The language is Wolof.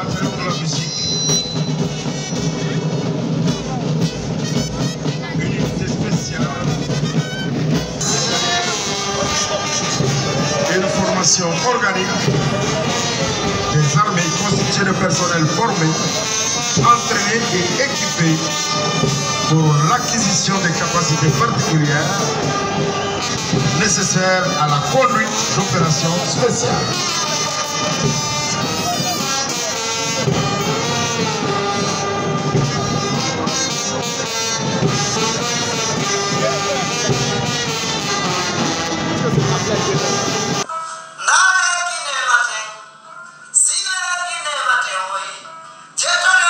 l'entrée de la musique. Une unité spéciale. Une formation organique des armées constituées de personnel formé, entraîné et équipé pour l'acquisition de capacités particulières nécessaires à la conduite d'opérations spéciales. Check